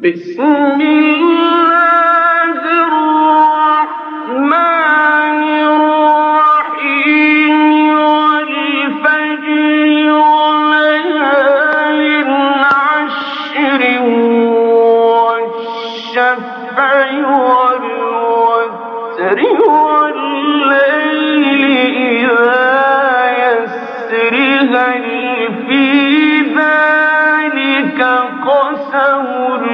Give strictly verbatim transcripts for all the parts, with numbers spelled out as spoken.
بسم الله الرحمن الرحيم والفجر وليال عشر والشفع والوتر والليل إذا يسر هل في ذلك قسم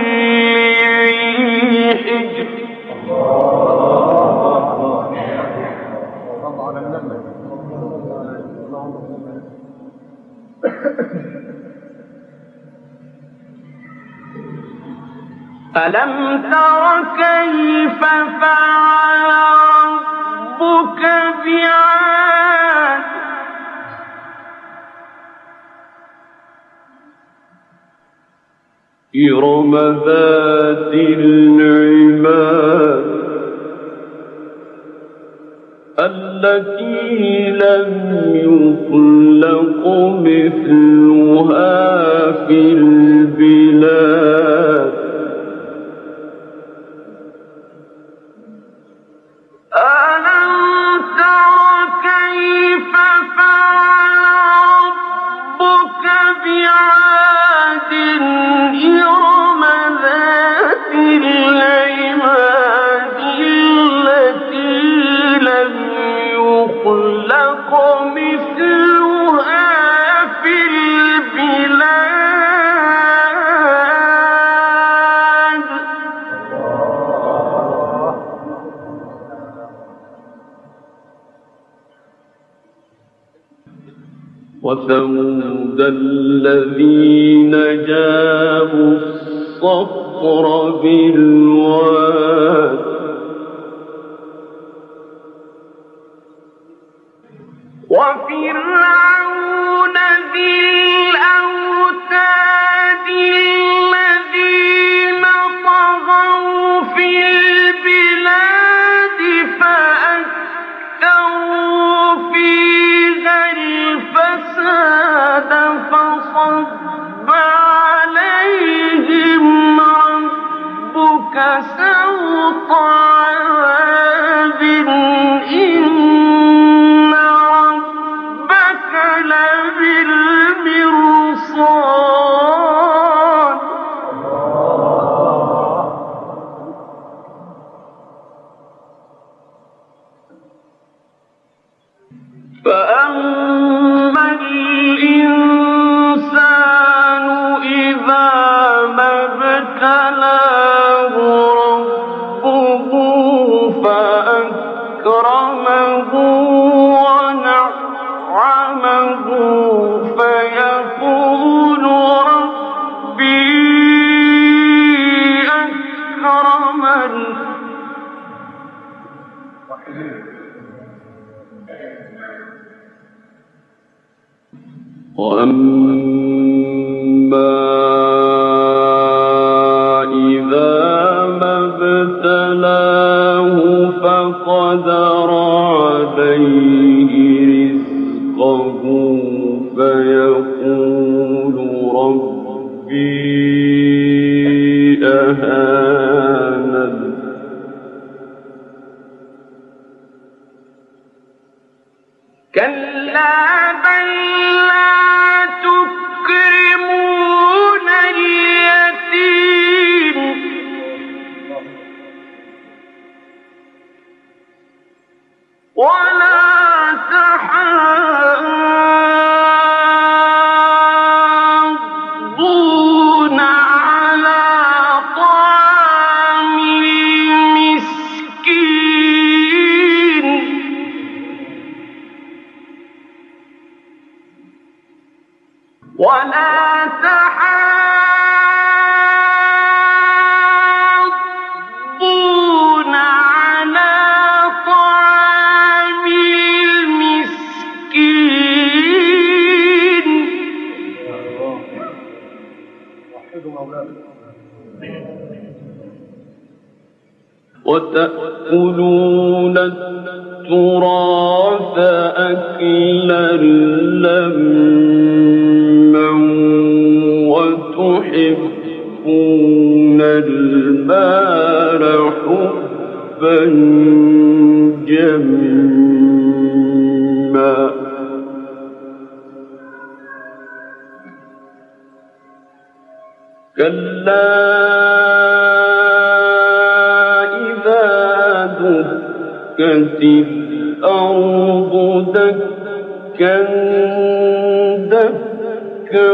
ألم تر كيف فعل ربك بعاد إرم ذات العماد التي لم يخلق مثلها في البلاد ألم تر كيف فعل ربك بعاد إرم ذات العماد التي لم يخلق مثلها في البلاد وثمود الذين جابوا الصخر بالواد وفرعون ذي الأوتاد الذين طغوا في البلاد فأكثروا فيها الفساد فصب عليهم ربك سوط عذاب إن ربك لبالمرصاد فأما الإنسان إذا ما ابتلاه ربه فأكرمه ونعمه فيقول ربي أكرمن وأما إذا ما ابتلاه فقدر عليه رزقه فيقول ربي أهانن كلا بل لا تكرمون اليتيم ولا تحاضون على طعام المسكين ولا تحاضون على طعام المسكين وتأكلون التراث أكلا لما وتحبون المال حبا جما كلا إذا دكت الأرض دكا دكا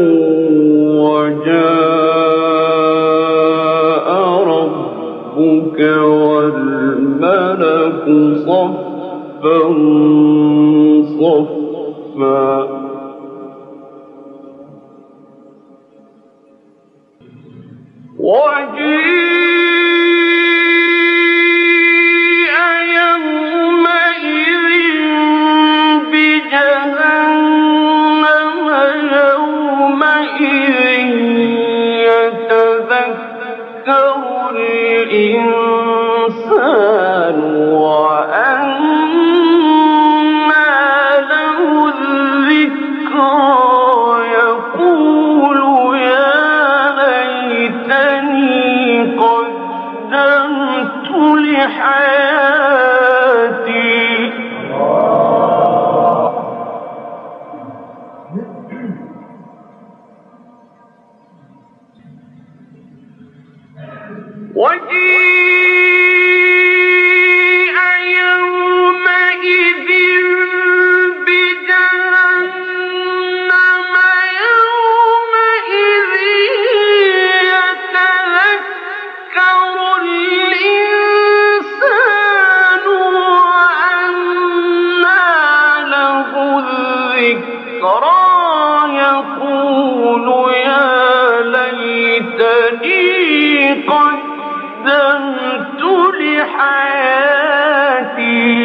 وجاء ربك والملك صفا صفا وجيء يومئذ بجهنم يومئذ يتذكر الإنسان وأنى له الذكرى يقول يا ليتني قدمت لحياتي وجيء يومئذ بجهنم يومئذ يتذكر الإنسان وأنى له الذكرى يقول يا ليتني قدمت لحياتي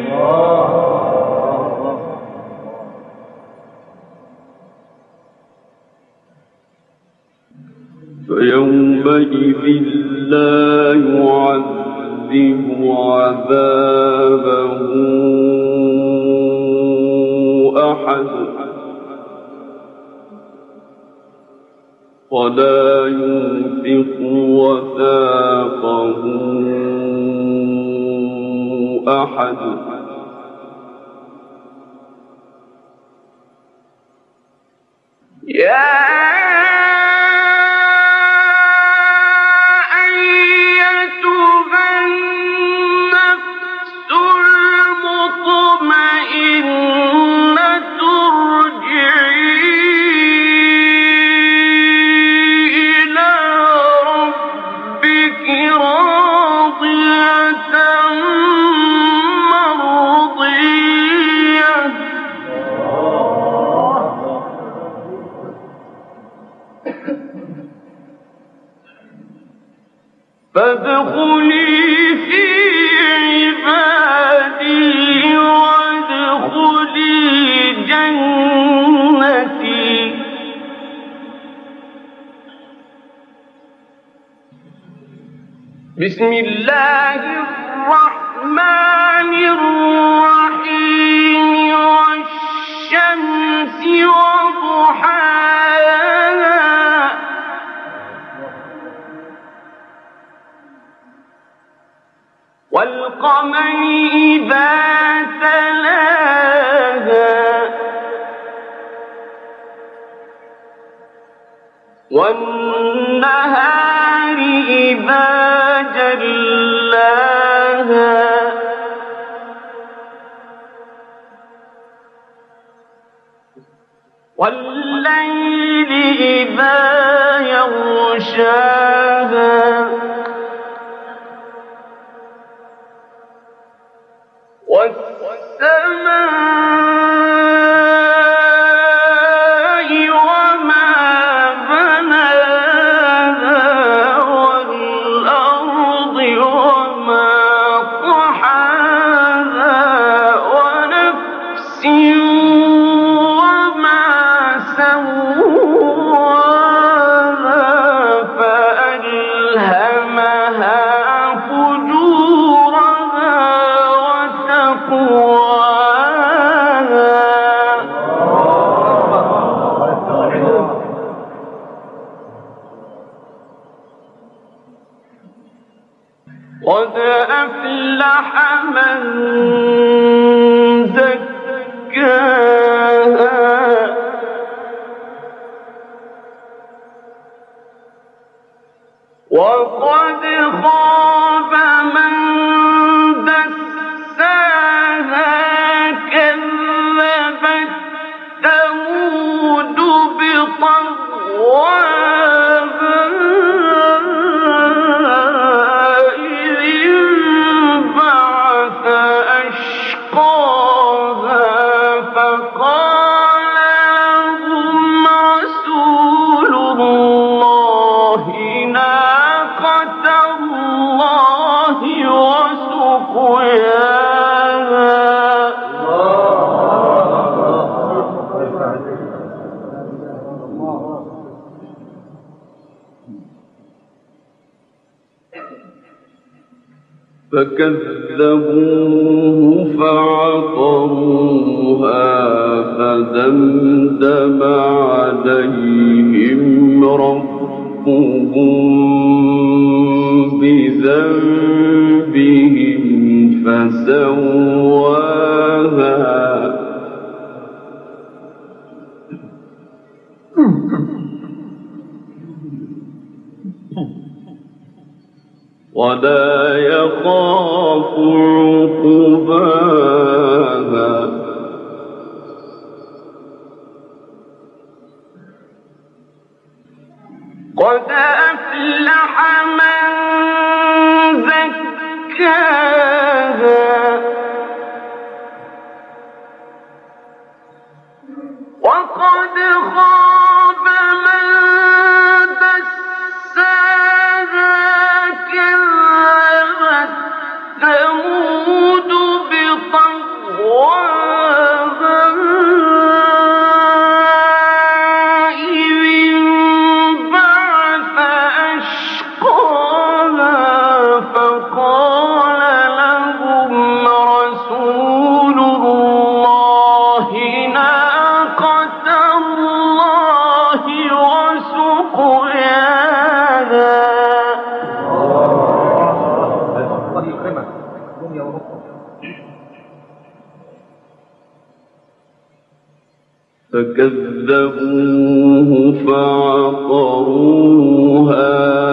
فيومئذ لا يعذب عذابه أحد ولا يوثق وثاقه أحد يا فادخلي في عبادي وادخلي جنتي بسم الله الرحمن الرحيم والشمس وضحاها والقمر إذا تلاها والنهار إذا جلاها والليل إذا يغشاها والسماء وما بناها والأرض وما طحاها ونفس وما سواها قد أفلح من زكاها وقد خاب من دساها كذبت ثمود بطغواها إذ انبعث أشقاها فقال لهم رسول الله ناقة الله وسقياها فكذبوه فعقروها فدمدم عليهم ربهم بذنبهم فسواها ولا يخاف عقباها قد أفلح من زكاها وقد خاب من دساها كذبت ثمود بطغواها إذ انبعث أشقاها فقال لهم رسول الله ناقة الله وسقياها فكذبوه فعقروها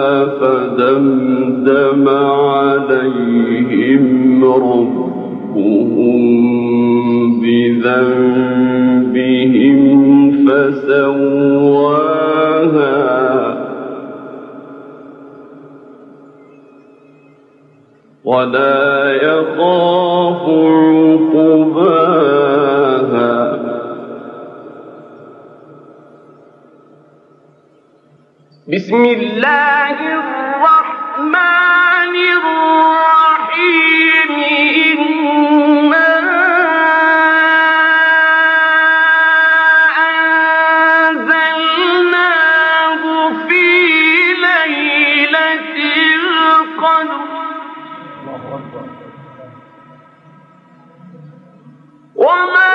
فدمدم عليهم ربهم بذنبهم فسواها ولا يخاف عقباها بسم الله الرحمن الرحيم إنا أنزلناه في ليلة القدر وما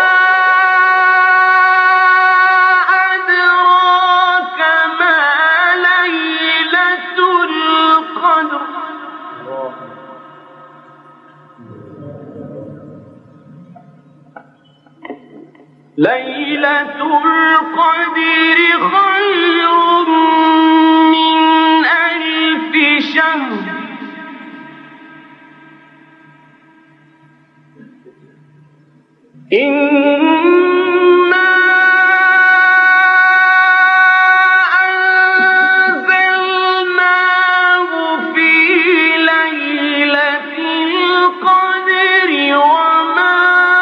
ليلة القدر خير من ألف شهر إنا أنزلناه في ليلة القدر وما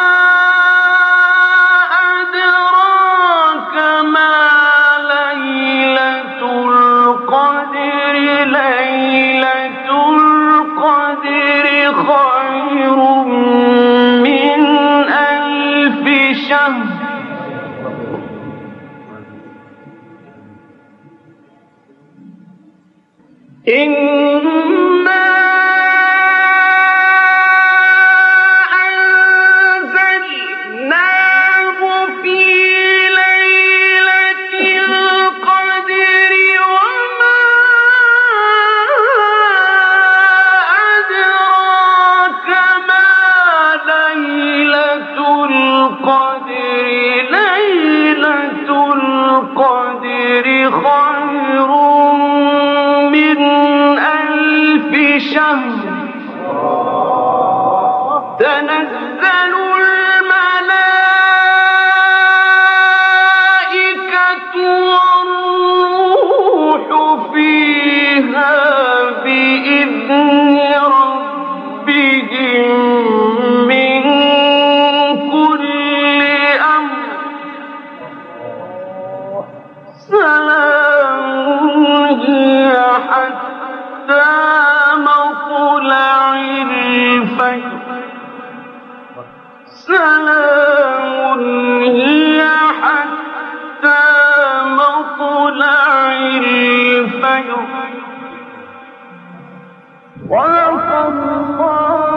إنا أنزلناه في ليلة القدر وما أدراك تنزل الملائكة والروح فيها بإذن ربهم من كل أمر سلام هي حتى مطلع الفجر سلام هي حتى مطلع الفجر. صدق الله